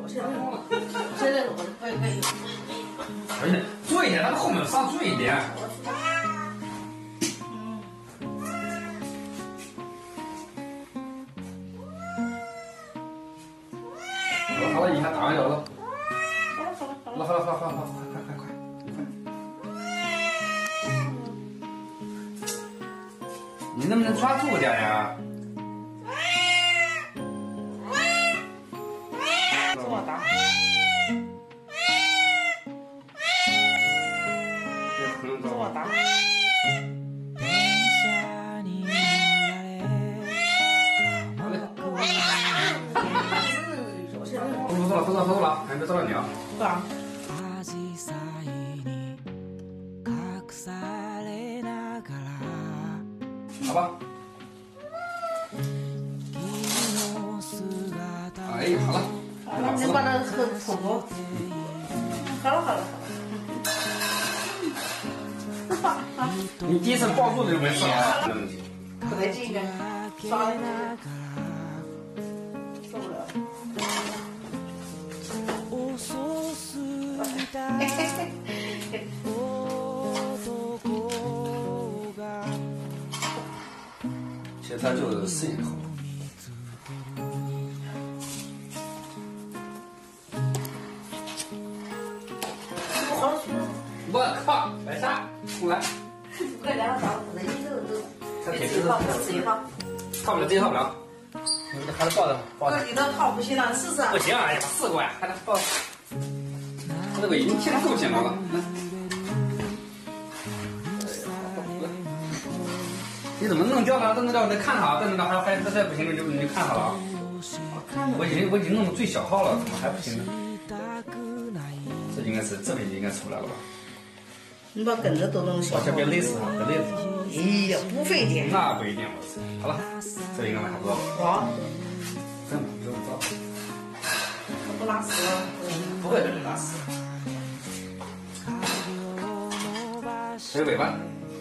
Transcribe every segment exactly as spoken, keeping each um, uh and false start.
我现在现在我可以可以。 而且注意点，他们后面上注意点。好了好了，你看打完脚了。好了好了好了好了好了，快快快快快！你能不能抓住点呀？ 这么大。这么大。 不错了不错了不错了，还没抓到你啊。 是吧？ 好吧。哎，好了。 好了，你把那个头头。好了好了好了。 你第一次抱住就没事了。 再近一点，抓一点。受不了。嘿嘿嘿。 其实他就是适应好。我靠，白沙，出来！ 快两个找人家都都。 他铁自己套，自己套。 套不了，自己套不了。你这孩子抱着，抱着。 这里头套不行了，试试。 不行，哎呀，试过呀，还得抱。他这个已经贴的够紧了了。你怎么弄掉了？弄掉，再看他，再弄掉还还再不行，你就你就看他了。我已经我已经弄到最小号了，怎么还不行呢？这应该是这边应该出来了吧？ 你把梗子都弄小。 这别勒死他，别勒死他。 哎呀，不费劲。 那不一定，我操！好了，这应该差不多了。 好。 真的不用抓。 他不拉屎了？ 不会被拉屎。这个尾巴。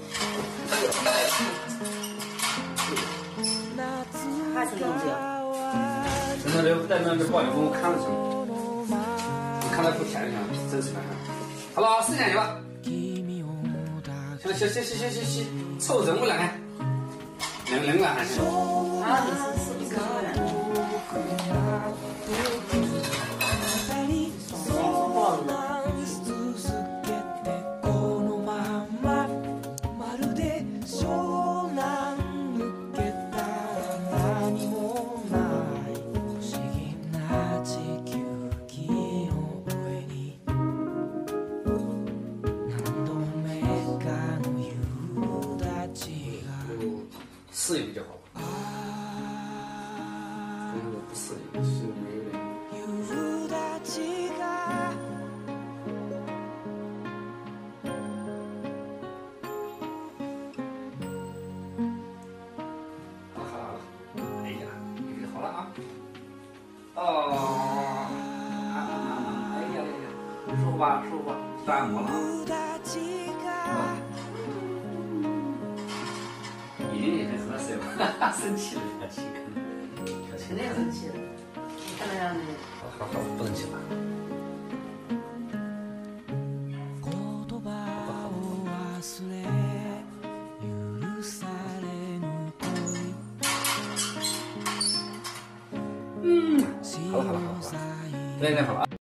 还是弄掉。 那就在那就抱你给我看着行吗？你看他不甜行，真是难看。好了，四点去了。行行行行行行行，凑人物两看，两两个还行。 啊，你是是不是人？抱着。 适应就好了。如果不适应，是没有点。好了好了好了，哎呀，好了啊。哦，哎呀哎呀，舒服吧舒服吧，做按摩了啊。已经很合适了，生气了，小七肯定生气了。你看那样子。 好好好，不能气了。嗯，好了好了好了好了，有点好了啊。